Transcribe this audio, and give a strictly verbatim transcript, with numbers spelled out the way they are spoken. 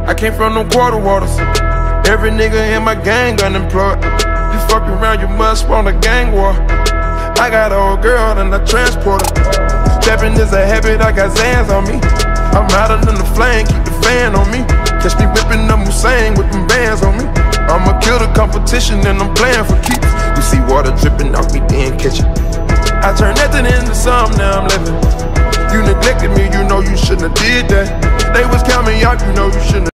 I came from them quarter waters. Every nigga in my gang unemployed. You fuck around, you must spawn a gang war. I got an old girl and I transport her. Stepping is a habit, I got Zans on me. I'm hotter than the flame, keep the fan on me. Catch me whipping up Hussein with them bands on me. I'ma kill the competition and I'm playing for keeps. You see water dripping off me, then catch it. I turned nothing into something, now I'm living. You neglected me, you know you shouldn't have did that. They was counting me out, you know you shouldn't have.